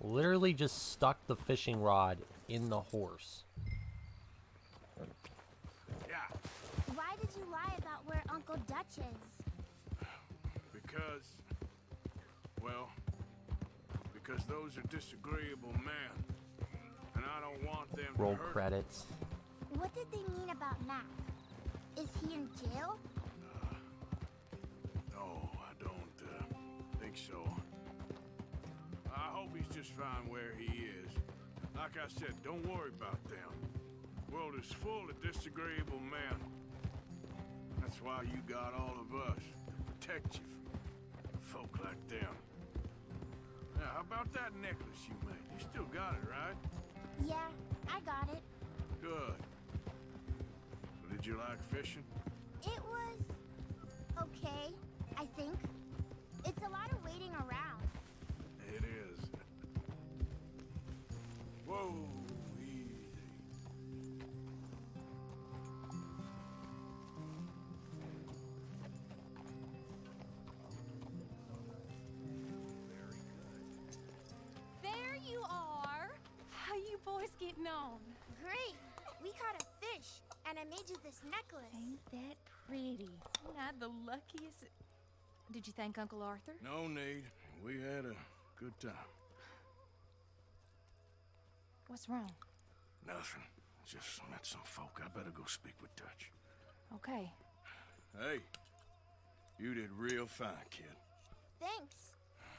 Literally just stuck the fishing rod in the horse. Yeah. Why did you lie about where Uncle Dutch is? Because... well... because those are disagreeable men. And I don't want them Roll to hurt. credits. What did they mean about Mac? Is he in jail? No, I don't think so. I hope he's just fine where he is. Like I said, don't worry about them. The world is full of disagreeable men. That's why you got all of us, to protect you from folk like them. Now, how about that necklace you made? You still got it, right? Yeah, I got it. Good. Did you like fishing? It was... okay, I think. It's a lot of waiting around. It is. Whoa, easy. There you are. How you boys getting on? Great! We caught a fish, and I made you this necklace. Ain't that pretty? Not the luckiest... Did you thank Uncle Arthur? No need. We had a good time. What's wrong? Nothing. Just met some folk. I better go speak with Dutch. Okay. Hey, you did real fine, kid. Thanks.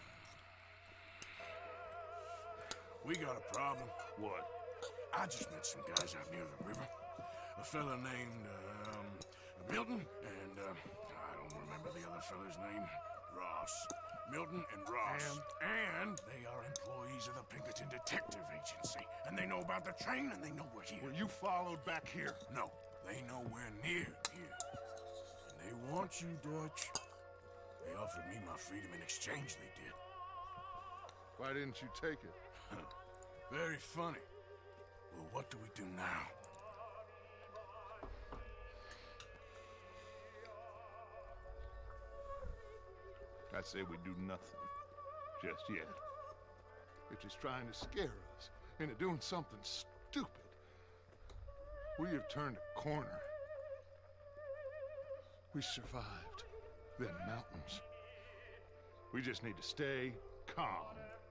We got a problem. What? I just met some guys out near the river. A fella named, Milton, and, I don't remember the other fella's name. Ross. Milton and Ross. And they are employees of the Pinkerton Detective Agency. And they know about the train, and they know we're here. Were you followed back here? No, they know we're near here. And they want you, Dutch. They offered me my freedom in exchange, they did. Why didn't you take it? Very funny. Well, what do we do now? I say we do nothing. Just yet. They're just trying to scare us into doing something stupid. We have turned a corner. We survived them mountains. We just need to stay calm.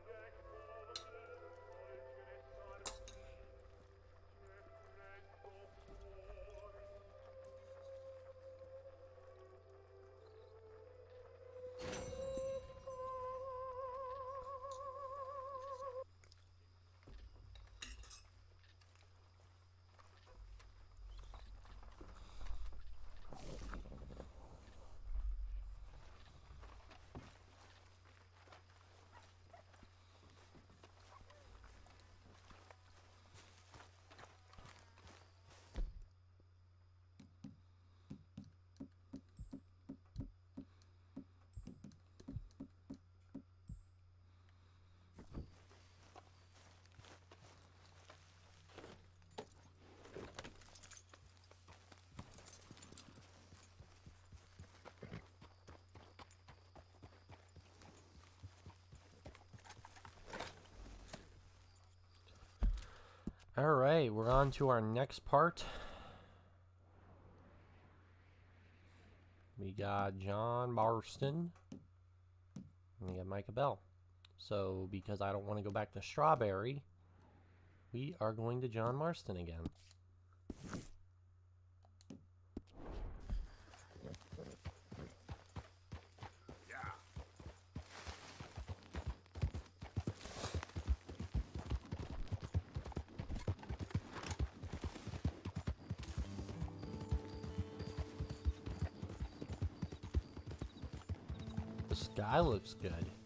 Alright, we're on to our next part. We got John Marston. And we got Micah Bell. So, because I don't want to go back to Strawberry, we are going to John Marston again. The sky looks good.